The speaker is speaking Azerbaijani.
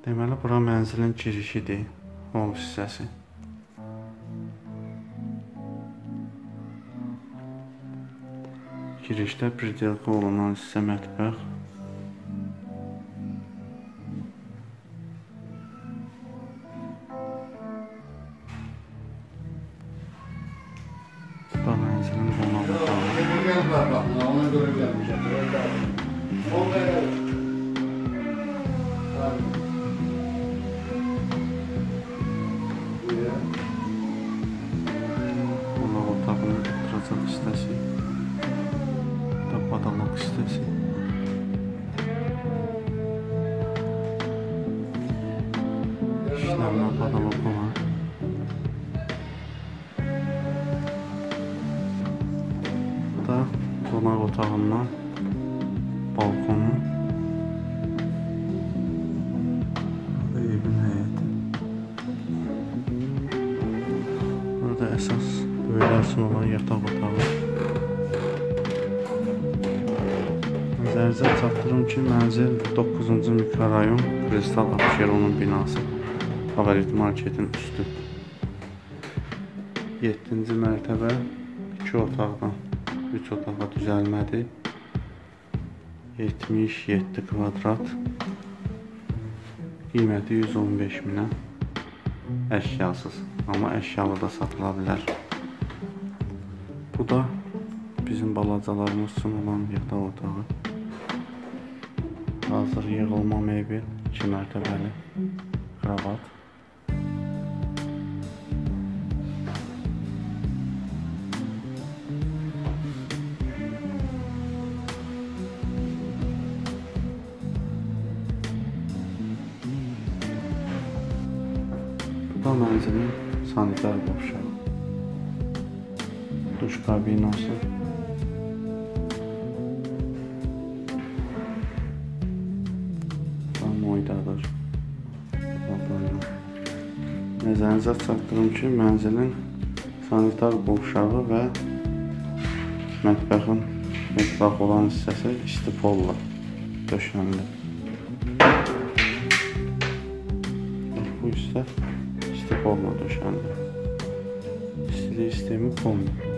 Deməli, bura mənzilin girişidir, hol hissəsi. Girişdə pridelka olunan hissə mətbəx. Bu da mənzilin qonaq otağı. Qonaq otağının oturacaq hissəsi. Badalıq hissəsi. İşləmə badalıq var. Bu da qonaq otağından balkonu. Bu da evin həyəti. Burada əsas böyüklər üçün olan yataq otağı. Nəzərinizə çatdırım ki, mənzil 9-cu mikrorayon Kristal Abşeronun binası. Favorit marketin üstü. 7-ci mərtəbə 2 otaqdan 3 otağa düzəlmədir. 77 kvadrat. Qiyməti 115 minə. Əşyasız. Amma əşyalı da satıla bilər. Bu da bizim balacalarımız üçün olan yataq otağı. Hazır yığılma mebel, 2 mərtəbəli kravat. Bu da mənzilin sanitar qovşağı. Duş kabinası. Moydadır. Nəzərinizə çatdırım ki, mənzilin sanitar qovşağı və mətbəx olan hissəsi istipolla döşənli. Bu hissə istipolla döşənli. İstilik sistemi kombi.